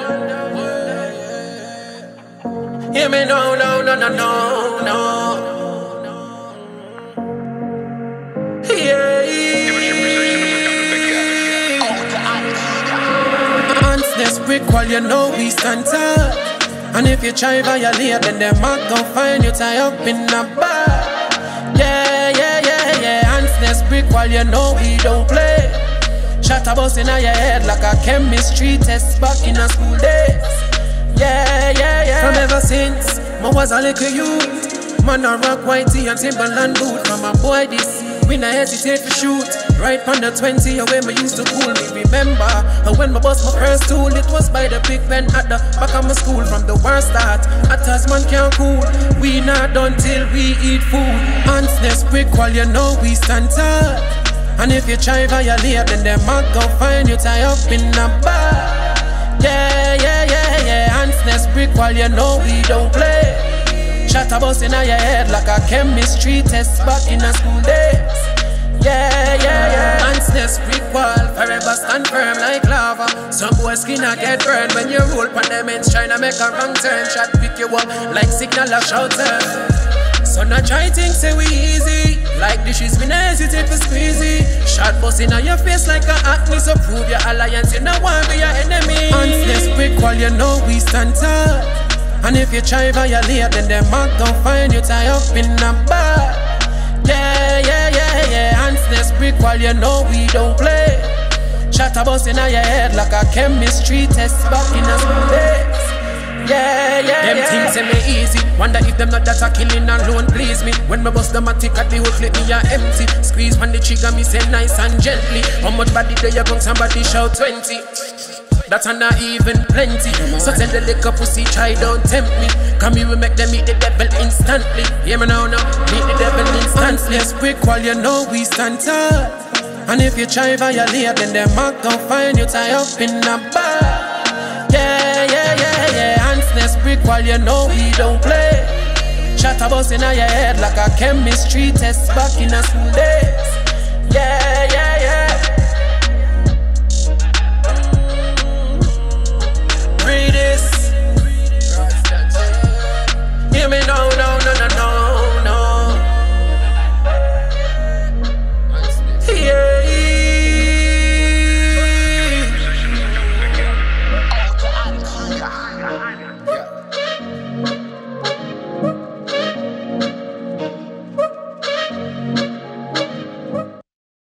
Hear me no. Yeah. Honestness brick while you know we stand tall. And if you try violate, then them might go find you tie up in a bar. Yeah. Honestness brick while you know we don't play. Shot a bus in your head like a chemistry test back in a school days. Yeah. From ever since, I was a little youth. Man a rock white tee and Timberland boot. From a boy this, we not hesitate to shoot. Right from the 20 away me used to cool me. Remember, when I bust my first tool, it was by the big pen at the back of my school. From the worst start, at us man can't cool. We not done till we eat food. Honestness brick while you know we stand tall. And if you try violate, then them might go find you tie up in a bar. Yeah. Honestness brick while you know we don't play. Shot a bus in your head like a chemistry test back in a school days. Yeah. Honestness brick wall, forever stand firm like lava. Some boys skin a get burned when you roll pon them ends tryna make a wrong turn. Shot pick you up like signal of shouter. So not try things say we easy. Like dishes we not hesitate for squeezy. Shot bust in your face like a acne. So prove your alliance, you know want be your enemy. Honestness brick while you know we stand tall. And if you try violate, then them might go find you tie up in a bar. Yeah. Honestness brick while you know we don't play. Shot a bus in your head like a chemistry test back in a school days. Yeah. Them things say me easy. Wonder if them not that a killing alone please me. When me bust them a tick at the whole clip me a empty. Squeeze on the trigger me say nice and gently. How much body do you gon' somebody shout 20? That's not even plenty. So tell the liquor pussy try don't tempt me. Come here we make them meet the devil instantly. Hear me now, meet the devil instantly. Honestness brick while you know we stand tall. And if you try violate, then them might go find you tie up in a bar. Yeah. Honestness brick while you know we don't play. Shot a bus in your head like a chemistry test back in a school days.